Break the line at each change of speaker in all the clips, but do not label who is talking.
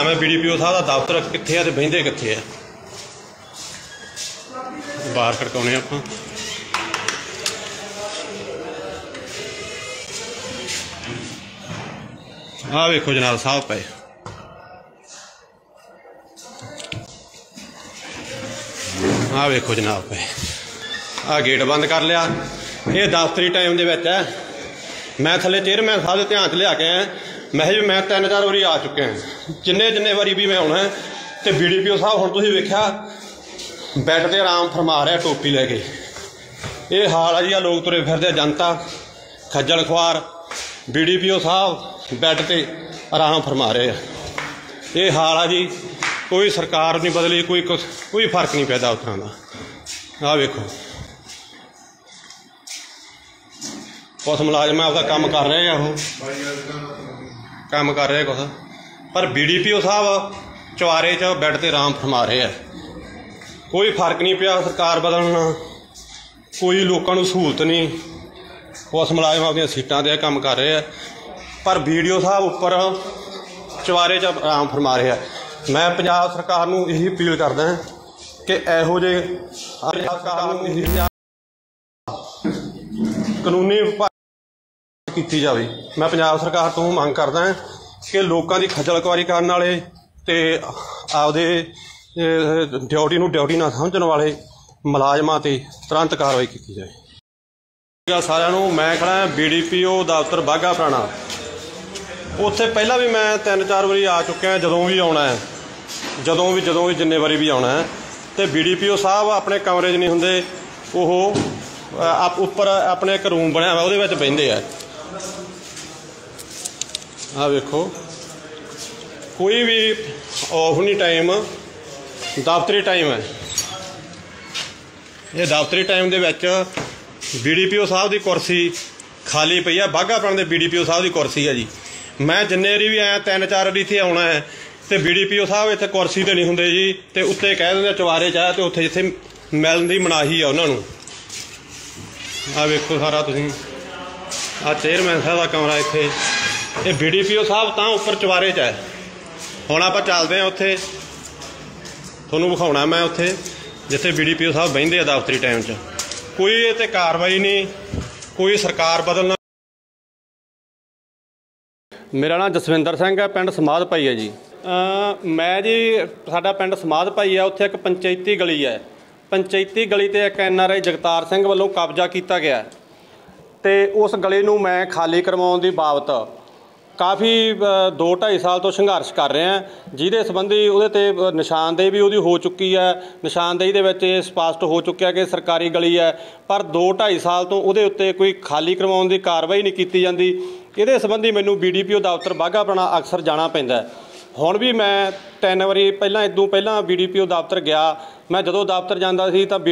मैं BDPO साहब का दफ्तर कित्थे है ते बहिंदे कित्थे है। बाहर खड़काउने आपां। आ वेखो जनाब साहब पे आ वेखो जनाब पे आ गेट बंद कर लिया। ये दफ्तरी टाइम दे विच है। मैं थले चेयरमैन साहब के ध्यान च लिया के मैं भी मैं 3-4 वारी आ चुके हैं। जिन्ने वारी भी मैं आना है तो BDPO साहब हुण तुसीं वेख्या बैड ते आराम फरमा रहा टोपी लैके। ये हाल है जी। लोग तुरे फिरदे जनता खज्जल खुआर। BDPO साहब बैड ते आराम फरमा रहे हैं। ये हाल है जी। कोई सरकार नहीं बदली, कोई फर्क नहीं पैदा उस तरह का। आ वेखो कुछ मुलाजम आपका काम कर रहे हैं, काम कर रहे कुछ, पर BDPO साहब चवारे च बैड ते आराम फरमा रहे हैं। कोई फर्क नहीं पिया सरकार बदलना, कोई लोगों को सहूलत नहीं। पुलिस मुलाजम अपनी सीटां ते काम कर रहे हैं, पर BDO साहब उपर चवारे च आराम फरमा रहे हैं। मैं पंजाब सरकार नूं यही अपील करदा कि इहो जे कानूनी की जाए। मैं पंजाब सरकार तो मंग करदा कि लोगों की खज्जल खुआरी करने वाले ते आपदे ड्यूटी नूं ड्यूटी ना समझण वाले मुलाजमां ते तुरंत कार्रवाई की जाए। सारिਆਂ ਨੂੰ मैं खड़ा BDPO दफ्तर बाघा पुराना। उत्थे पहला भी मैं 3-4 वारी आ चुका। जदों भी आउणा है, जदों भी जिन्ने वारी भी आउणा है तो BDPO साहब अपने कमरे च नहीं हुंदे। ओह उपर अपने एक रूम बनया हुआ उहदे विच बहिंदे आ। आ वेखो कोई भी ऑफ नहीं टाइम, दफ्तरी टाइम है। ये दफ्तरी टाइम दे विच BDPO साहब की कुर्सी खाली पई है। बाघा पुराने दे BDPO साहब की कुर्सी है जी। मैं जिन्ने वारी भी आया 3-4 वारी इत्थे आउणा है तो BDPO साहब इत्थे कुर्सी ते नहीं हुंदे जी, तो उत्ते कह दिंदे चवारे च है तो उत्थे जिथे मिलण दी मनाही है उन्हां नूं। आ वेखो सारा तुसीं आ चेयरमैन साहब का कमरा इत्थे। ये BDPO साहब तां उपर चवारे च है। हुण आपां चलदे हां उत्थे, तुहानूं विखाउणा मैं उत्थे जिथे BDPO साहब बहिंदे आ दफ्तरी टाइम च। कोई इत्थे कार्रवाई नहीं, कोई सरकार बदलना। मेरा नाम जसविंदर सिंह है, पिंड समाध भाई है जी। मैं जी साडा पिंड समाध भाई है, उत्थे एक पंचायती गली है। पंचायती गली ते एक NRI जगतार सिंह वालों कब्जा किया गया तो उस गली नूं मैं खाली करवाउण दी बाबत काफ़ी 2-2.5 साल तो संघर्ष कर रहे हैं, जिहदे संबंधी उहदे ते निशानदेही भी उहदी हो चुकी है। निशानदेही दे विच इह स्पष्ट हो चुकिया कि सरकारी गली है, पर 2-2.5 साल तो उहदे उत्ते कोई खाली करवाउण दी कार्रवाई नहीं की जाती। इहदे संबंधी मैनूं BDPO दफ्तर बाघा पुराना अक्सर जाना पैंदा है। हुण भी मैं 3 वारी पहलां इदों पहलां BDPO दफ्तर गया। मैं जदों दफ्तर जांदा सी तां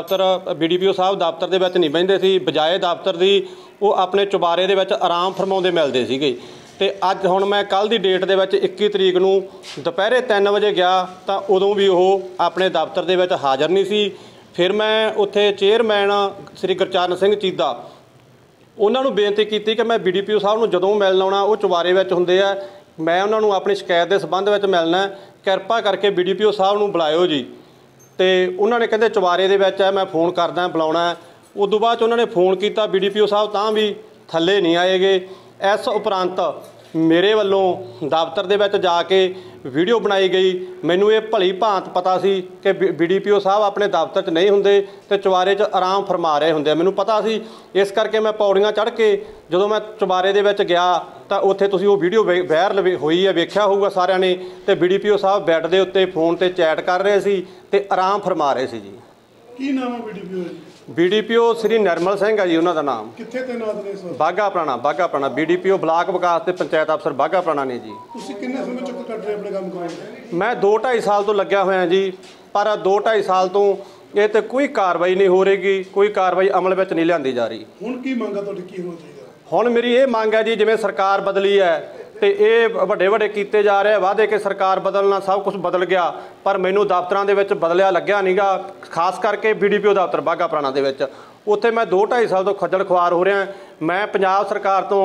BDPO साहब दफ्तर दे विच नहीं बहिंदे सी, बजाए दफ्तर दी वो अपने चुबारे दे विच आराम फरमाउंदे मिलदे सीगे। ते अज हुण मैं कल दी डेट दे विच 21 तरीक नूं दुपहरे 3 वजे गया तां उदों भी वो अपने दफ्तर दे विच हाज़र नहीं सी। फिर मैं उत्थे चेयरमैन श्री गुरचरण सिंह चीदा उन्हां नूं बेनती कीती कि मैं BDPO साहब नूं जदों मिलण आउणा वो चुबारे विच हुंदे आ, मैं उन्हां नूं अपनी शिकायत के संबंध में मिलना, किरपा करके BDPO साहब नूं बुलाओ जी। तो उन्होंने कहते चुबारे दे विच है, मैं फोन करदा बुलाउणा। उदों बाद उन्होंने फोन किया BDPO साहब तां भी थल्ले नहीं आएगे। इस उपरंत मेरे वालों दफ्तर दे विच जाके वीडियो बनाई गई। मैनूं ये भली भांत पता सी कि BDPO साहब अपने दफ्तर च नहीं हुंदे ते चुबारे च आराम फरमा रहे हुंदे। मैनूं पता सी, इस करके मैं पौड़ियां चढ़ के जदों मैं चुबारे दे विच गया तो उत्थे तुसीं वो वीडियो वायरल हुई है, वेख्या होऊगा सारिਆਂ ने। तो BDPO साहब बैड दे उत्ते फोन ते चैट कर रहे सी ते आराम फरमा रहे सी जी।
की नाम है BDPO?
BDPO श्री निर्मल सिंह है जी उन्हों का नाम।
कित्थे तैनात ने सर? बाघा
पुराना BDPO ब्लाक विकास ते पंचायत अफसर बाघा पुराना ने जी।
तुसीं किन्ने समय चुक कट रहे अपने काम करवाउण?
मैं 2-2.5 साल तो लग्या होया जी, पर 2-2.5 साल तो ये तो कोई कार्रवाई नहीं हो रही, कोई कार्रवाई अमल में नहीं लिआंदी जा रही।
हुण की मंग है तुहाडी, की होना चाहिए?
हुण मेरी ये मंग है जी, जिवें सरकार बदली है तो ये वड्डे किए जा रहे वादे कि सरकार बदलना, सब कुछ बदल गया, पर मैनू दफ्तरां दे विच बदलिया लग्या नहीं गा। खास करके BDPO दफ्तर बाघा पुराना दे विच उत्थे मैं 2-2.5 साल तो खज्जल खुआर हो रहा। मैं पंजाब सरकार तो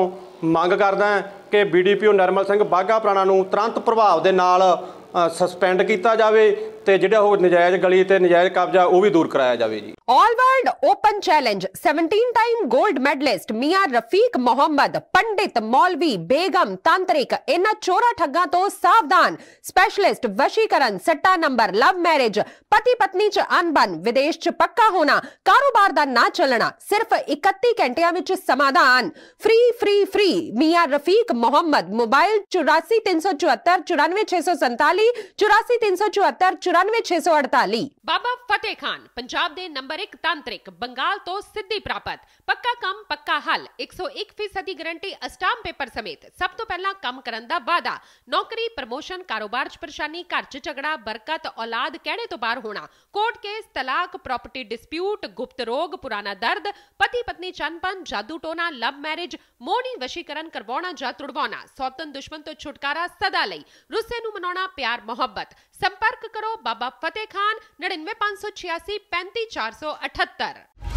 ਮੰਗ ਕਰਦਾ ਕਿ BDPO ਨਿਰਮਲ ਸਿੰਘ ਬਾਘਾ ਪੁਰਾਣਾ ਨੂੰ ਤੁਰੰਤ ਪ੍ਰਭਾਵ ਦੇ ਨਾਲ ਸਸਪੈਂਡ ਕੀਤਾ ਜਾਵੇ ਤੇ ਜਿਹੜਾ ਉਹ ਨਜਾਇਜ਼ ਗਲੀ ਤੇ ਨਜਾਇਜ਼ ਕਬਜ਼ਾ ਉਹ ਵੀ ਦੂਰ ਕਰਾਇਆ ਜਾਵੇ ਜੀ।
All world open challenge 17 time gold medalist Mian Rafiq Mohammad पंडित मौलवी बेगम तांत्रिक इन चोरा ठग्गां तो सावधान। स्पेशलिस्ट वशीकरण सट्टा नंबर लव मैरिज पति पत्नी च अनबन विदेश च पक्का होना कारोबार दा ना चलना सिर्फ 31 घंटियां विच समाधान। Free free free Mian Rafiq Mohammad mobile 84 374 94 647 84 374 94 648।
Baba Fateh Khan Punjab दे नंबर 1 तांत्रिक बंगाल तो सिद्धि प्राप्त पक्का काम पक्का हल 101% गारंटी अस्टाम पेपर समेत सब तो पहला काम करन दा वादा। नौकरी प्रमोशन कारोबार च परेशानी घर च झगड़ा बरकत औलाद कहने तो बाहर होना कोर्ट केस तलाक प्रॉपर्टी डिस्प्यूट गुप्त रोग पुराना दर्द पति पत्नी चनपन जादू टोना लव मैरिज मोहनी वशीकरण करवाना जा तुड़वाना सौतन दुश्मन तो छुटकारा सदा लई रुस्से नूं मनाउणा प्यार मोहब्बत। संपर्क करो बाबा फतेह खान 99 586 35 478।